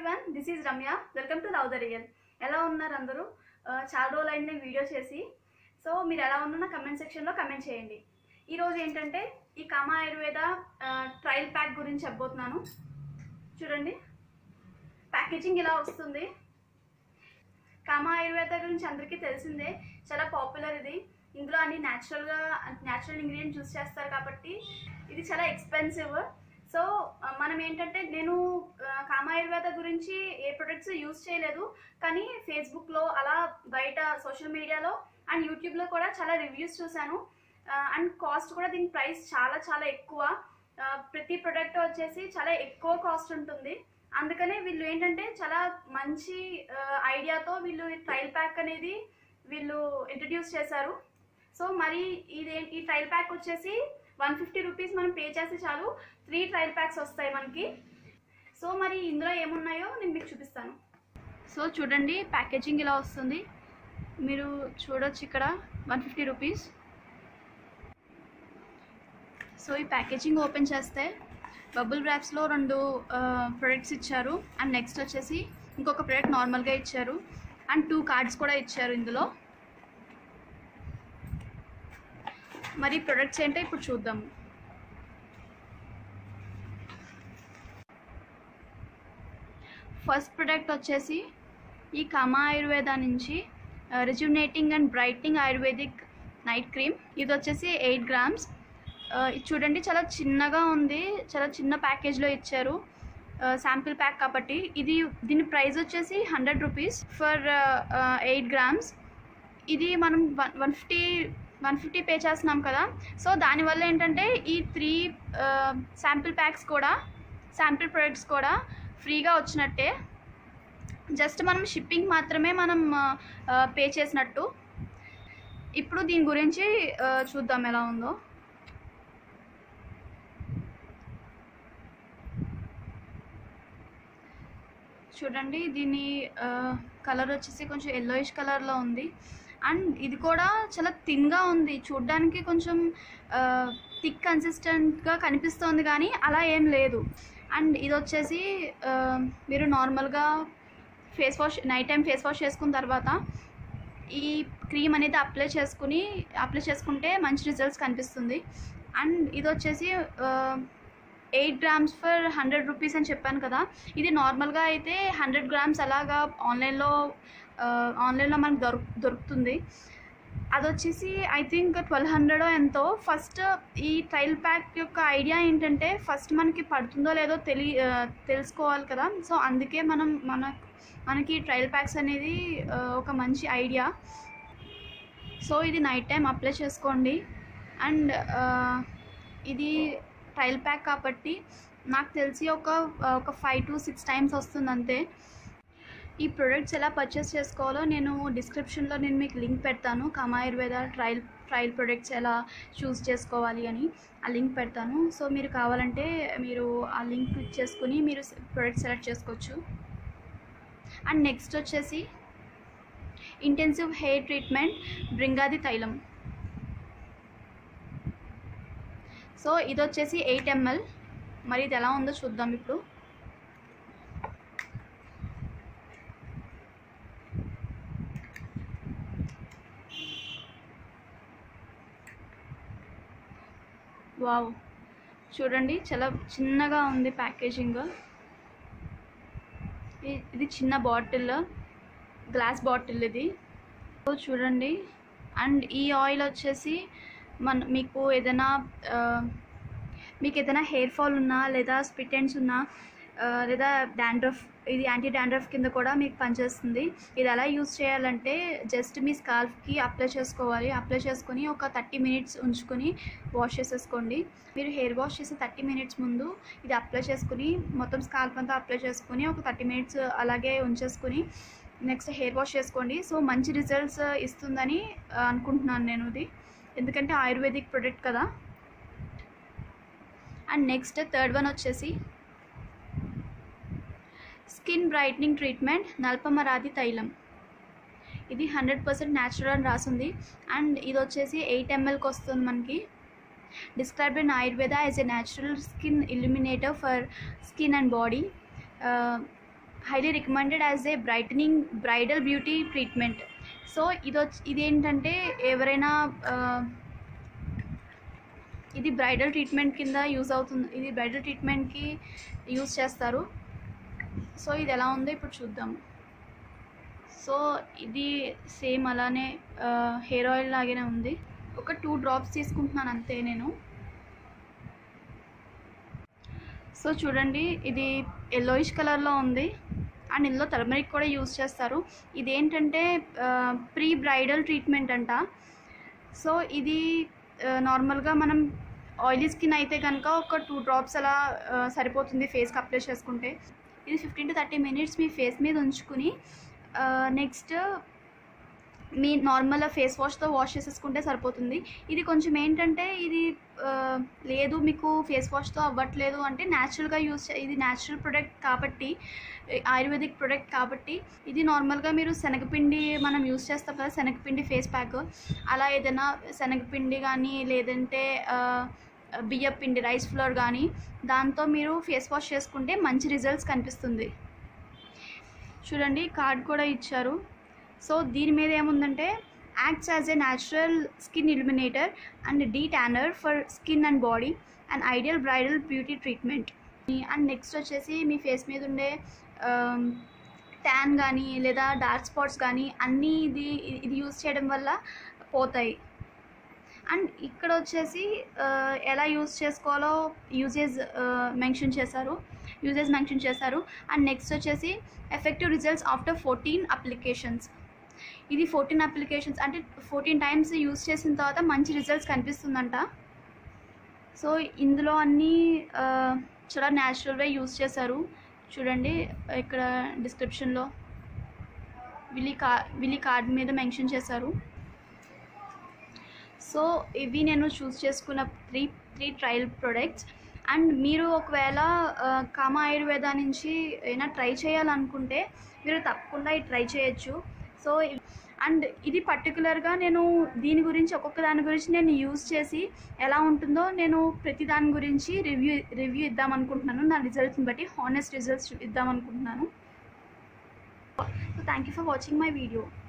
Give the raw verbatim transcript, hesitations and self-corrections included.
Everyone, this is Ramya. Welcome to love the real. ఎలా ఉన్నారు అందరూ? చాలా రోజులు అయింది వీడియో చేసి. సో మీరు ఎలా ఉన్నా కమెంట్ సెక్షన్లో కమెంట్ చేయండి. ఈరోజు ఏంటంటే ఈ కామా ఆయుర్వేద ట్రయల్ ప్యాక్ గురించి చెప్పబోతున్నాను. చూడండి, ప్యాకేజింగ్ ఇలా వస్తుంది. కామా ఆయుర్వేద గురించి అందరికీ తెలిసిందే, చాలా పాపులర్ ఇది. ఇందులో అన్ని న్యాచురల్గా న్యాచురల్ ఇంగ్రీడియంట్ యూస్ చేస్తారు కాబట్టి ఇది చాలా ఎక్స్పెన్సివ్. సో మనం ఏంటంటే నేను కామా ఆయుర్వేద గురించి ఏ ప్రొడక్ట్స్ యూజ్ చేయలేదు, కానీ ఫేస్బుక్లో అలా బయట సోషల్ మీడియాలో అండ్ యూట్యూబ్లో కూడా చాలా రివ్యూస్ చూశాను. అండ్ కాస్ట్ కూడా దీని ప్రైస్ చాలా చాలా ఎక్కువ. ప్రతి ప్రొడక్ట్ వచ్చేసి చాలా ఎక్కువ కాస్ట్ ఉంటుంది. అందుకనే వీళ్ళు ఏంటంటే చాలా మంచి ఐడియాతో వీళ్ళు ట్రయల్ ప్యాక్ అనేది వీళ్ళు ఇంట్రడ్యూస్ చేశారు. సో మరి ఇది ఈ ట్రయల్ ప్యాక్ వచ్చేసి వన్ ఫిఫ్టీ రూపీస్ మనం పే చేస్తే చాలు, త్రీ ట్రయల్ ప్యాక్స్ వస్తాయి మనకి. సో మరి ఇందులో ఏమున్నాయో నేను మీకు చూపిస్తాను. సో చూడండి, ప్యాకేజింగ్ ఇలా వస్తుంది. మీరు చూడొచ్చు ఇక్కడ వన్ ఫిఫ్టీ రూపీస్. సో ఈ ప్యాకేజింగ్ ఓపెన్ చేస్తే బబుల్ ర్యాప్స్లో రెండు ప్రొడక్ట్స్ ఇచ్చారు. అండ్ నెక్స్ట్ వచ్చేసి ఇంకొక ప్రొడక్ట్ నార్మల్గా ఇచ్చారు. అండ్ టూ కార్డ్స్ కూడా ఇచ్చారు ఇందులో. మరి ప్రొడక్ట్స్ ఏంటో ఇప్పుడు చూద్దాము. ఫస్ట్ ప్రొడక్ట్ వచ్చేసి ఈ కామా ఆయుర్వేద నుంచి rejuvenating and brightening ayurvedic night cream. ఇది వచ్చేసి ఎయిట్ గ్రామ్స్. ఇది చూడండి, చాలా చిన్నగా ఉంది, చాలా చిన్న ప్యాకేజ్లో ఇచ్చారు, శాంపిల్ ప్యాక్ కాబట్టి. ఇది దీని ప్రైస్ వచ్చేసి hundred rupees for eight grams. ఇది మనం one one fifty one fifty pay చేస్తున్నాం కదా. సో దానివల్ల ఏంటంటే ఈ త్రీ శాంపిల్ ప్యాక్స్ కూడా శాంపిల్ ప్రొడక్ట్స్ కూడా ఫ్రీగా వచ్చినట్టే. జస్ట్ మనం షిప్పింగ్ మాత్రమే మనం పే చేసినట్టు. ఇప్పుడు దీని గురించి చూద్దాం ఎలా ఉందో. చూడండి, దీని కలర్ వచ్చేసి కొంచెం ఎల్లోయిష్ కలర్లో ఉంది. అండ్ ఇది కూడా చాలా థిన్గా ఉంది, చూడ్డానికి కొంచెం థిక్ కన్సిస్టెంట్గా కనిపిస్తుంది, కానీ అలా ఏం లేదు. అండ్ ఇది వచ్చేసి మీరు నార్మల్గా face wash night time face wash చేసుకున్న తర్వాత ఈ క్రీమ్ అనేది అప్లై చేసుకుని అప్లై చేసుకుంటే మంచి రిజల్ట్స్ కనిపిస్తుంది. అండ్ ఇది వచ్చేసి eight grams for hundred rupees అని చెప్పాను కదా. ఇది నార్మల్గా అయితే హండ్రెడ్ గ్రామ్స్ అలాగా ఆన్లైన్లో ఆన్లైన్లో మనకు దొరు దొరుకుతుంది అది వచ్చేసి ఐ థింక్ ట్వెల్వ్ హండ్రెడ్ ఎంతో. ఫస్ట్ ఈ ట్రయల్ ప్యాక్ యొక్క ఐడియా ఏంటంటే ఫస్ట్ మనకి పడుతుందో లేదో తెలి తెలుసుకోవాలి కదా. సో అందుకే మనం మన మనకి ట్రయల్ ప్యాక్స్ అనేది ఒక మంచి ఐడియా. సో ఇది నైట్ టైం అప్లై చేసుకోండి. అండ్ ఇది ట్రయల్ ప్యాక్ కాబట్టి నాకు తెలిసి ఒక ఒక ఫైవ్ టు సిక్స్ టైమ్స్ వస్తుంది అంతే. ఈ ప్రొడక్ట్స్ ఎలా పర్చేస్ చేసుకోవాలో నేను డిస్క్రిప్షన్లో నేను మీకు లింక్ పెడతాను. Kama Ayurveda trial trial products ఎలా చూస్ చేసుకోవాలి అని ఆ లింక్ పెడతాను. సో మీరు కావాలంటే మీరు ఆ లింక్ క్లిక్ చేసుకుని మీరు ప్రొడక్ట్ సెలెక్ట్ చేసుకోవచ్చు. అండ్ నెక్స్ట్ వచ్చేసి intensive hair treatment Bhringadi Thailam. So ఇది వచ్చేసి ఎయిట్ ఎంఎల్. మరి ఇది ఎలా ఉందో చూద్దాం ఇప్పుడు. వావ్, చూడండి చాలా చిన్నగా ఉంది ప్యాకేజింగ్. ఇది చిన్న బాటిల్, గ్లాస్ బాటిల్ ఇది. సో చూడండి. అండ్ ఈ ఆయిల్ వచ్చేసి మన మీకు ఏదైనా మీకు ఏదైనా హెయిర్ ఫాల్ ఉన్నా లేదా స్ప్లిట్ ఎండ్స్ ఉన్నా లేదా డాండ్రఫ్, ఇది యాంటీ డాండ్రఫ్ కింద కూడా మీకు పనిచేస్తుంది. ఇది ఎలా యూజ్ చేయాలంటే జస్ట్ మీ స్కాల్ఫ్కి అప్లై చేసుకోవాలి. అప్లై చేసుకొని ఒక థర్టీ మినిట్స్ ఉంచుకొని వాష్ చేసేసుకోండి. మీరు హెయిర్ వాష్ చేసే థర్టీ మినిట్స్ ముందు ఇది అప్లై చేసుకుని మొత్తం స్కాల్ఫ్ అంతా అప్లై చేసుకుని ఒక థర్టీ మినిట్స్ అలాగే ఉంచేసుకుని నెక్స్ట్ హెయిర్ వాష్ చేసుకోండి. సో మంచి రిజల్ట్స్ ఇస్తుందని అనుకుంటున్నాను నేను ఇది, ఎందుకంటే ఆయుర్వేదిక్ ప్రొడక్ట్ కదా. అండ్ నెక్స్ట్ థర్డ్ వన్ వచ్చేసి skin brightening treatment Nalpamaradi Thailam. ఇది హండ్రెడ్ పర్సెంట్ న్యాచురల్ అని రాసింది. అండ్ ఇది వచ్చేసి ఎయిట్ ఎంఎల్కి వస్తుంది మనకి. Described in Ayurveda as a natural skin illuminator for skin and body. Highly recommended as a brightening bridal beauty treatment. So ఇది వచ్చి ఇదేంటంటే ఎవరైనా ఇది బ్రైడల్ ట్రీట్మెంట్ కింద యూజ్ అవుతుంది, ఇది బ్రైడల్ ట్రీట్మెంట్కి యూజ్ చేస్తారు. సో ఇది ఎలా ఉందో ఇప్పుడు చూద్దాం. సో ఇది సేమ్ అలానే హెయిర్ ఆయిల్ లాగానే ఉంది. ఒక టూ డ్రాప్స్ తీసుకుంటున్నాను అంతే నేను. సో చూడండి ఇది ఎల్లోయిష్ కలర్లో ఉంది అండ్ ఇందులో టర్మరిక్ కూడా యూజ్ చేస్తారు. ఇదేంటంటే ప్రీ బ్రైడల్ ట్రీట్మెంట్ అంట. సో ఇది నార్మల్గా మనం ఆయిలీ స్కిన్ అయితే కనుక ఒక టూ డ్రాప్స్ అలా సరిపోతుంది ఫేస్కి అప్లై చేసుకుంటే. ఇది ఫిఫ్టీన్ టు థర్టీ మినిట్స్ మీ ఫేస్ మీద ఉంచుకుని నెక్స్ట్ మీ నార్మల్ ఫేస్ వాష్తో వాష్ చేసేసుకుంటే సరిపోతుంది. ఇది కొంచెం ఏంటంటే ఇది లేదు మీకు ఫేస్ వాష్తో అవ్వట్లేదు అంటే న్యాచురల్గా యూస్ ఇది న్యాచురల్ ప్రొడక్ట్ కాబట్టి, ఆయుర్వేదిక్ ప్రొడక్ట్ కాబట్టి ఇది నార్మల్గా మీరు శనగపిండి మనం యూస్ చేస్తాం కదా, శనగపిండి ఫేస్ ప్యాక్, అలా ఏదైనా శనగపిండి కానీ లేదంటే బియ్య పిండి రైస్ ఫ్లోర్ కానీ దాంతో మీరు ఫేస్ వాష్ చేసుకుంటే మంచి రిజల్ట్స్ కనిపిస్తుంది. చూడండి కార్డ్ కూడా ఇచ్చారు. సో దీని మీద ఏముందంటే acts as a natural skin illuminator and de tanner for skin and body and ideal bridal beauty treatment. And next వచ్చేసి మీ ఫేస్ మీద ఉండే ట్యాన్ కానీ లేదా డార్క్ స్పాట్స్ కానీ అన్నీ ఇది ఇది యూజ్ చేయడం వల్ల పోతాయి. అండ్ ఇక్కడ వచ్చేసి ఎలా యూజ్ చేసుకోవాలో యూజెస్ మెన్షన్ చేశారు యూజెస్ మెన్షన్ చేశారు అండ్ నెక్స్ట్ వచ్చేసి effective results after fourteen applications. ఇది ఫోర్టీన్ అప్లికేషన్స్ అంటే ఫోర్టీన్ టైమ్స్ యూజ్ చేసిన తర్వాత మంచి రిజల్ట్స్ కనిపిస్తుందంట. సో ఇందులో అన్నీ చాలా న్యాచురల్గా యూజ్ చేశారు. చూడండి ఇక్కడ డిస్క్రిప్షన్లో విలీ కా విలీ కార్డ్ మీద మెన్షన్ చేశారు. సో ఇవి నేను చూస్ చేసుకున్న three three trial products. And మీరు ఒకవేళ కామా ఆయుర్వేద నుంచి ఏమైనా ట్రై చేయాలనుకుంటే మీరు తప్పకుండా ఇది ట్రై చేయొచ్చు. సో అండ్ ఇది పర్టికులర్గా నేను దీని గురించి ఒక్కొక్క దాని గురించి నేను యూజ్ చేసి ఎలా ఉంటుందో నేను ప్రతి దాని గురించి రివ్యూ రివ్యూ ఇద్దామనుకుంటున్నాను. నా రిజల్ట్స్ని బట్టి హానెస్ట్ రిజల్ట్స్ ఇద్దామనుకుంటున్నాను. So thank you for watching my video.